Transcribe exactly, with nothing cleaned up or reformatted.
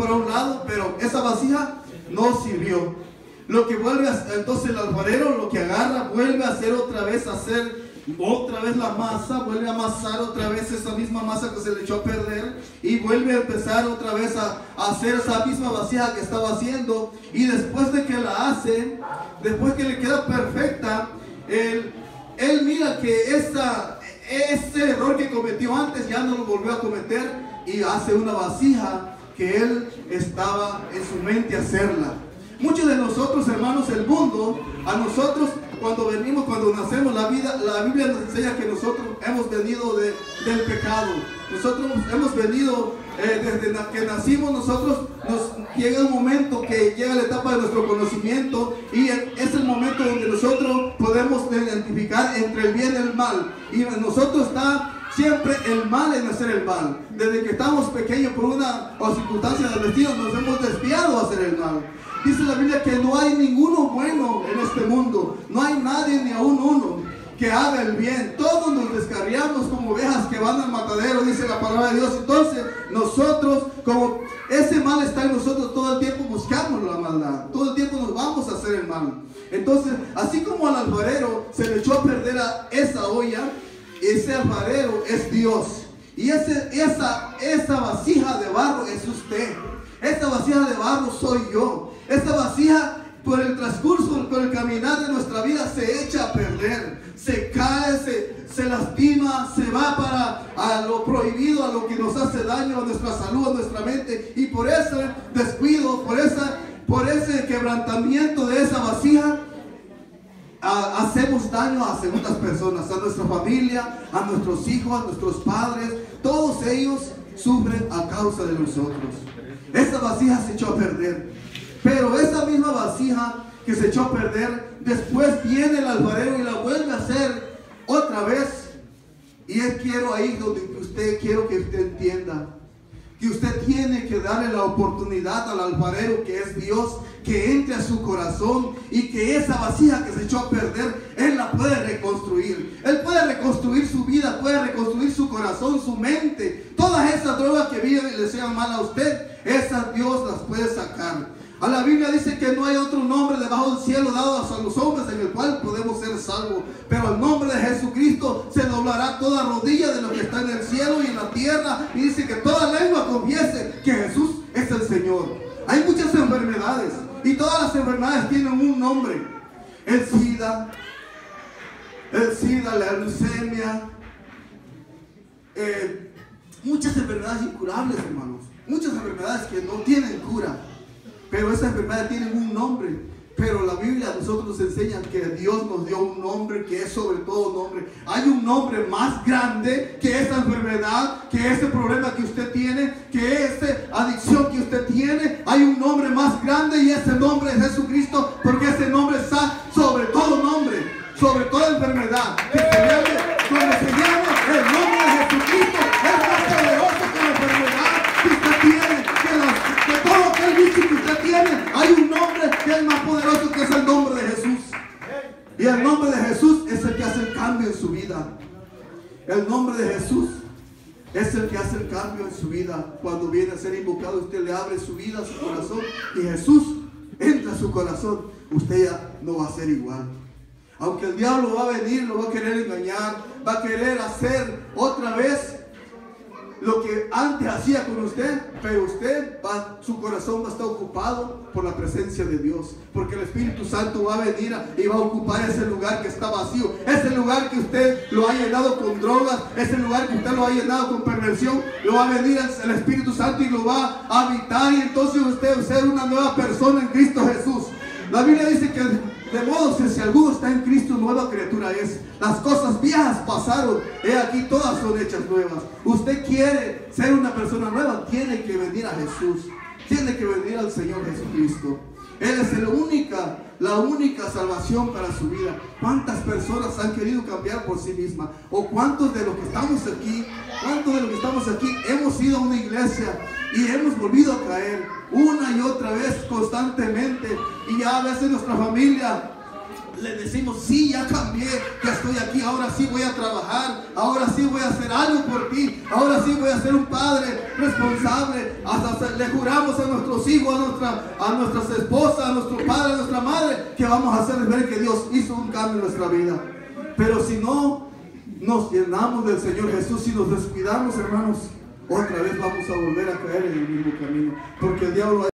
para un lado, pero esa vasija no sirvió. Lo que vuelve a, entonces el alfarero lo que agarra, vuelve a hacer otra vez, a hacer otra vez la masa, vuelve a amasar otra vez esa misma masa que se le echó a perder, y vuelve a empezar otra vez a, a hacer esa misma vasija que estaba haciendo. Y después de que la hace, después que le queda perfecta, él, él mira que esa, ese error que cometió antes ya no lo volvió a cometer, y hace una vasija que él estaba en su mente hacerla. Muchos de nosotros, hermanos, el mundo, a nosotros cuando venimos, cuando nacemos, la vida, la Biblia nos enseña que nosotros hemos venido de, del pecado. Nosotros hemos venido, eh, desde que nacimos, nosotros nos llega un momento que llega la etapa de nuestro conocimiento, y es el momento donde nosotros podemos identificar entre el bien y el mal. Y en nosotros está siempre el mal en hacer el mal. Desde que estamos pequeños, por una o circunstancia del destino, nos hemos desviado a hacer el mal. Dice la Biblia que no hay ninguno bueno en este mundo. No hay nadie, ni aún uno, que haga el bien. Todos nos descarriamos como ovejas que van al matadero, dice la palabra de Dios. Entonces nosotros, como ese mal está en nosotros, todo el tiempo buscamos la maldad. Todo el tiempo nos vamos a hacer el mal. Entonces, así como al alfarero se le echó a perder a esa olla, ese alfarero es Dios. Y ese, esa, esa vasija de barro es usted. Esta vasija de barro soy yo. Esta vasija, por el transcurso, por el caminar de nuestra vida, se echa a perder, se cae, se, se lastima, se va para a lo prohibido, a lo que nos hace daño a nuestra salud, a nuestra mente. Y por ese descuido, por, esa, por ese quebrantamiento de esa vasija, a, hacemos daño a segundas personas, a nuestra familia, a nuestros hijos, a nuestros padres. Todos ellos sufren a causa de nosotros. Esa vasija se echó a perder. Pero esa misma vasija que se echó a perder, después viene el alfarero y la vuelve a hacer otra vez. Y es quiero ahí donde usted, quiero que usted entienda que usted tiene que darle la oportunidad al alfarero, que es Dios, que entre a su corazón, y que esa vasija que se echó a perder, Él la puede reconstruir. Él puede reconstruir su vida, puede reconstruir su corazón, su mente. Todas esas drogas que viven y le sean mal a usted, esas Dios las puede sacar. A la Biblia dice que no hay otro nombre debajo del cielo dado a los hombres en el cual podemos ser salvos. Pero al nombre de Jesucristo se doblará toda rodilla de lo que está en el cielo y en la tierra. Y dice que toda lengua confiese que Jesús es el Señor. Hay muchas enfermedades y todas las enfermedades tienen un nombre. El SIDA, el SIDA, la leucemia, eh, muchas enfermedades incurables, hermanos. Muchas enfermedades que no tienen cura. Pero esas enfermedades tienen un nombre. Pero la Biblia a nosotros nos enseña que Dios nos dio un nombre que es sobre todo nombre. Hay un nombre más grande que esa enfermedad, que ese problema que usted tiene, que esa adicción que usted tiene. Hay un nombre más grande, y ese nombre es Jesucristo, porque ese nombre está sobre todo nombre, sobre toda enfermedad. Que se llame, cuando se llama el nombre de Jesucristo, es más poderoso que la enfermedad que usted tiene, que, la, que todo aquel bicho que usted tiene. Hay un nombre que es más poderoso, que es el nombre de Jesús. Y el nombre de Jesús es el que hace el cambio en su vida. El nombre de Jesús es el que hace el cambio en su vida. Cuando viene a ser invocado, usted le abre su vida, su corazón, y Jesús entra a su corazón. Usted ya no va a ser igual. Aunque el diablo va a venir, lo va a querer engañar, va a querer hacer otra vez lo que antes hacía con usted, pero usted, va, su corazón va a estar ocupado por la presencia de Dios, porque el Espíritu Santo va a venir a, y va a ocupar ese lugar que está vacío, ese lugar que usted lo ha llenado con drogas, ese lugar que usted lo ha llenado con perversión. Lo va a venir el, el Espíritu Santo y lo va a habitar, y entonces usted va a ser una nueva persona en Cristo Jesús. La Biblia dice que de modo que si alguno está en Cristo, nueva criatura es. Las cosas viejas pasaron, he aquí todas son hechas nuevas. Usted quiere ser una persona nueva, tiene que venir a Jesús, tiene que venir al Señor Jesucristo. Él es la única, la única salvación para su vida. ¿Cuántas personas han querido cambiar por sí mismas? ¿O cuántos de los que estamos aquí, cuántos de los que estamos aquí hemos ido a una iglesia y hemos volvido a caer una y otra vez constantemente? Y ya a veces nuestra familia le decimos, sí, ya cambié, ya estoy aquí, ahora sí voy a trabajar, ahora sí voy a hacer algo por ti, ahora sí voy a ser un padre responsable. Hasta le juramos a nuestros hijos, a, nuestra, a nuestras esposas, a nuestro padre, a nuestra madre, que vamos a hacerles ver que Dios hizo un cambio en nuestra vida. Pero si no nos llenamos del Señor Jesús, si nos descuidamos, hermanos, otra vez vamos a volver a caer en el mismo camino, porque el diablo